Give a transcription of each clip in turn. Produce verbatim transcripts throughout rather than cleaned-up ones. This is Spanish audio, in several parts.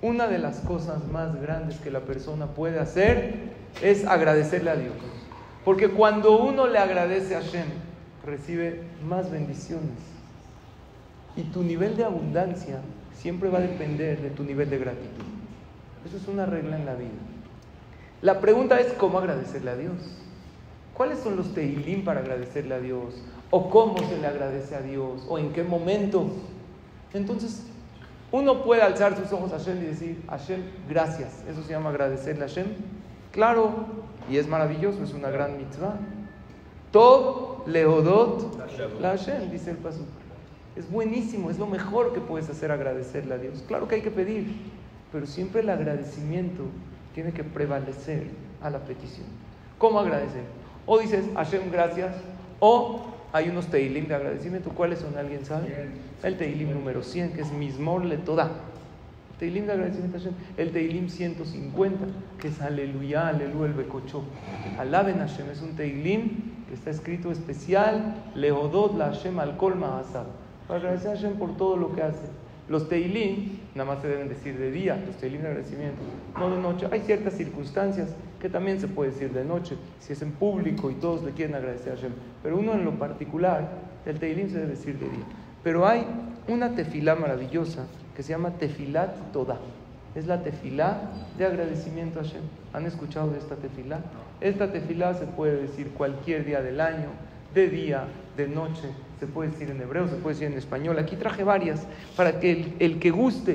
Una de las cosas más grandes que la persona puede hacer es agradecerle a Dios. Porque cuando uno le agradece a Hashem, recibe más bendiciones. Y tu nivel de abundancia siempre va a depender de tu nivel de gratitud. Eso es una regla en la vida. La pregunta es ¿cómo agradecerle a Dios? ¿Cuáles son los tehilim para agradecerle a Dios? ¿O cómo se le agradece a Dios? ¿O en qué momento? Entonces, uno puede alzar sus ojos a Hashem y decir, Hashem, gracias. Eso se llama agradecerle a Hashem. Claro, y es maravilloso, es una gran mitzvah. Tov leodot la Hashem, dice el pasuk. Es buenísimo, es lo mejor que puedes hacer, agradecerle a Dios. Claro que hay que pedir, pero siempre el agradecimiento tiene que prevalecer a la petición. ¿Cómo agradecer? O dices, Hashem, gracias, o hay unos teilim de agradecimiento. ¿Cuáles son? ¿Alguien sabe? El teilim número cien, que es Mizmor Letodá. El teilim de agradecimiento a Hashem. El teilim ciento cincuenta, que es Aleluya, Aleluya, el Bekochó. Alaben a Hashem, es un teilim que está escrito especial, Lehodot la Hashem al kol ma'asab, para agradecer a Hashem por todo lo que hace. Los teilim nada más se deben decir de día, los teilim de agradecimiento, no de noche. Hay ciertas circunstancias que también se puede decir de noche, si es en público y todos le quieren agradecer a Hashem. Pero uno en lo particular, el teilim se debe decir de día. Pero hay una tefilá maravillosa que se llama Tefilat Todá. Es la tefilá de agradecimiento a Hashem. ¿Han escuchado de esta tefilá? Esta tefilá se puede decir cualquier día del año, de día, de noche. Se puede decir en hebreo, se puede decir en español. Aquí traje varias para que el, el que guste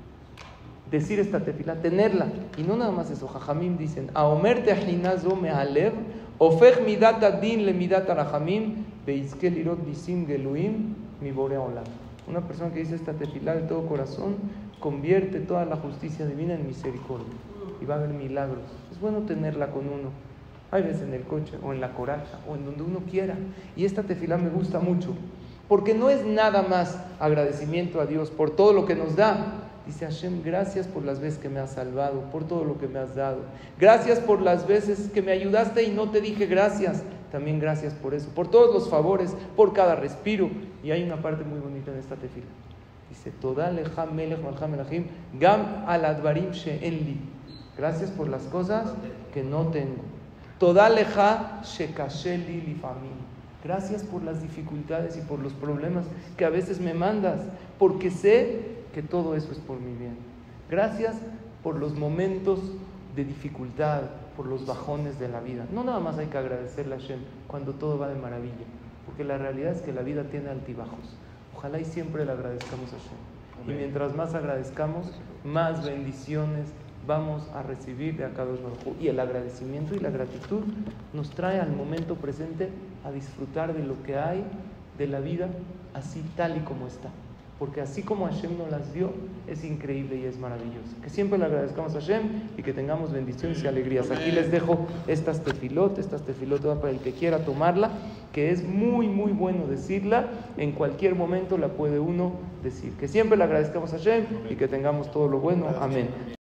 decir esta tefilá, tenerla. Y no nada más eso, Jajamim dicen, Aomer tehinazo me'alev, ofech midat adin le midat arachamim, beizke lirot bisim geluim mi borea olam. Una persona que dice esta tefilá de todo corazón, convierte toda la justicia divina en misericordia. Y va a haber milagros. Es bueno tenerla con uno. Hay veces en el coche, o en la coraza, o en donde uno quiera. Y esta tefilá me gusta mucho, porque no es nada más agradecimiento a Dios por todo lo que nos da. Dice Hashem, gracias por las veces que me has salvado, por todo lo que me has dado. Gracias por las veces que me ayudaste y no te dije gracias. También gracias por eso, por todos los favores, por cada respiro. Y hay una parte muy bonita en esta tefilá. Dice, Toda lecha melech malcha melachim, gam al advarim she'en li. Gracias por las cosas que no tengo. Toda lecha shekashe li lifamim. Gracias por las dificultades y por los problemas que a veces me mandas, porque sé que todo eso es por mi bien. Gracias por los momentos de dificultad, por los bajones de la vida. No nada más hay que agradecerle a Hashem cuando todo va de maravilla, porque la realidad es que la vida tiene altibajos. Ojalá y siempre le agradezcamos a Hashem. Amén. Y mientras más agradezcamos, más bendiciones vamos a recibir de Akadosh Baruj Hu. Y el agradecimiento y la gratitud nos trae al momento presente a disfrutar de lo que hay, de la vida, así tal y como está. Porque así como Hashem nos las dio, es increíble y es maravilloso. Que siempre le agradezcamos a Hashem y que tengamos bendiciones y alegrías. Aquí les dejo estas tefilot, estas tefilot para el que quiera tomarla, que es muy muy bueno decirla, en cualquier momento la puede uno decir. Que siempre le agradezcamos a Hashem y que tengamos todo lo bueno. Amén.